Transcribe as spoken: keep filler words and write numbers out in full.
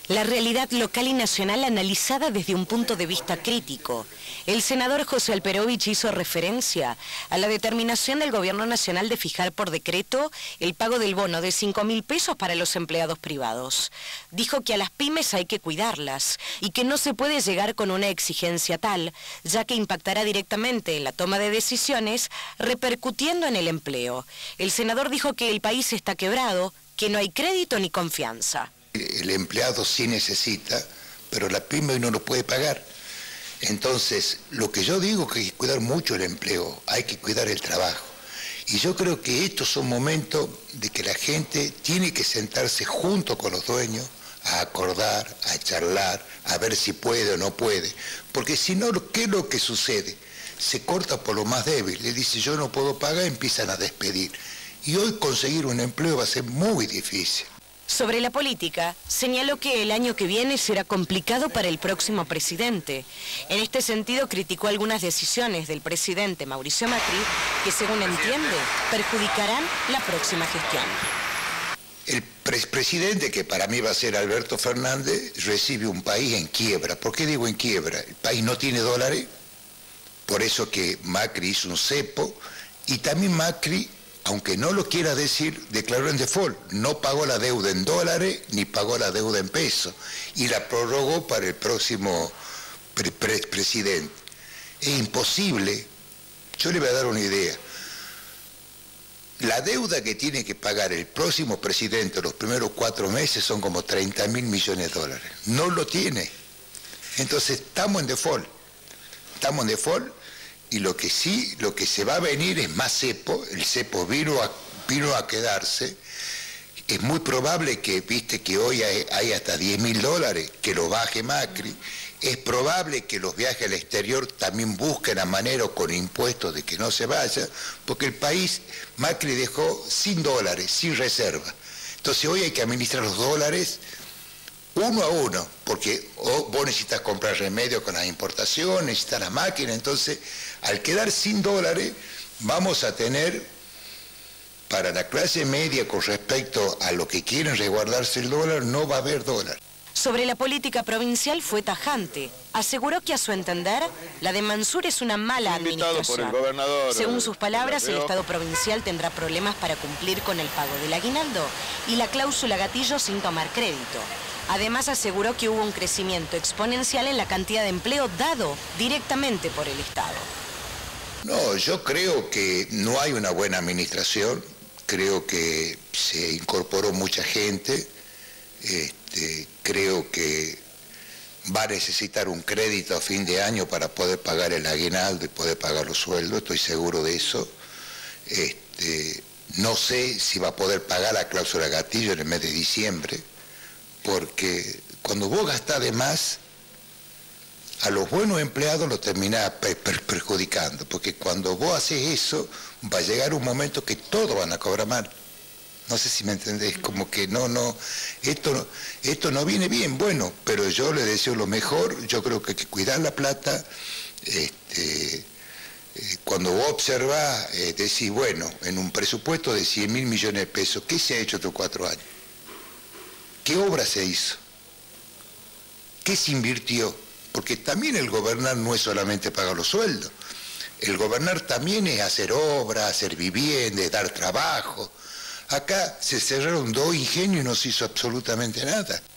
La realidad local y nacional analizada desde un punto de vista crítico. El senador José Alperovich hizo referencia a la determinación del Gobierno Nacional de fijar por decreto el pago del bono de cinco mil pesos para los empleados privados. Dijo que a las pymes hay que cuidarlas y que no se puede llegar con una exigencia tal, ya que impactará directamente en la toma de decisiones, repercutiendo en el empleo. El senador dijo que el país está quebrado, que no hay crédito ni confianza. El empleado sí necesita, pero la pyme no lo puede pagar. Entonces, lo que yo digo es que hay que cuidar mucho el empleo, hay que cuidar el trabajo. Y yo creo que estos son momentos de que la gente tiene que sentarse junto con los dueños a acordar, a charlar, a ver si puede o no puede. Porque si no, ¿qué es lo que sucede? Se corta por lo más débil. Le dice, yo no puedo pagar, empiezan a despedir. Y hoy conseguir un empleo va a ser muy difícil. Sobre la política, señaló que el año que viene será complicado para el próximo presidente. En este sentido, criticó algunas decisiones del presidente Mauricio Macri que, según entiende, perjudicarán la próxima gestión. El pre presidente, que para mí va a ser Alberto Fernández, recibe un país en quiebra. ¿Por qué digo en quiebra? El país no tiene dólares, por eso que Macri hizo un cepo, y también Macri, aunque no lo quiera decir, declaró en default. No pagó la deuda en dólares ni pagó la deuda en pesos y la prorrogó para el próximo pre pre presidente. Es imposible. Yo le voy a dar una idea. La deuda que tiene que pagar el próximo presidente los primeros cuatro meses son como treinta mil millones de dólares. No lo tiene. Entonces estamos en default. Estamos en default. Y lo que sí, lo que se va a venir es más cepo. El cepo vino a, vino a quedarse. Es muy probable que, viste, que hoy hay, hay hasta diez mil dólares, que lo baje Macri. Es probable que los viajes al exterior también busquen a manera con impuestos de que no se vaya, porque el país, Macri dejó sin dólares, sin reserva. Entonces hoy hay que administrar los dólares uno a uno, porque oh, vos necesitas comprar remedios con las importaciones, necesitas la máquina. Entonces, al quedar sin dólares, vamos a tener, para la clase media con respecto a lo que quieren resguardarse el dólar, no va a haber dólar. Sobre la política provincial fue tajante. Aseguró que a su entender, la de Mansur es una mala administración. Según sus palabras, el Estado provincial tendrá problemas para cumplir con el pago del aguinaldo y la cláusula gatillo sin tomar crédito. Además, aseguró que hubo un crecimiento exponencial en la cantidad de empleo dado directamente por el Estado. No, yo creo que no hay una buena administración. Creo que se incorporó mucha gente. Este, creo que va a necesitar un crédito a fin de año para poder pagar el aguinaldo y poder pagar los sueldos, estoy seguro de eso. Este, no sé si va a poder pagar la cláusula gatillo en el mes de diciembre, porque cuando vos gastás de más, a los buenos empleados los terminás perjudicando, porque cuando vos haces eso, va a llegar un momento que todos van a cobrar mal. No sé si me entendés, como que no, no, esto, esto no viene bien, bueno, pero yo le deseo lo mejor. Yo creo que hay que cuidar la plata. Este, eh, cuando vos observás, eh, decís, bueno, en un presupuesto de cien mil millones de pesos, ¿qué se ha hecho estos cuatro años? ¿Qué obra se hizo? ¿Qué se invirtió? Porque también el gobernar no es solamente pagar los sueldos. El gobernar también es hacer obras, hacer viviendas, dar trabajo. Acá se cerraron dos ingenios y no se hizo absolutamente nada.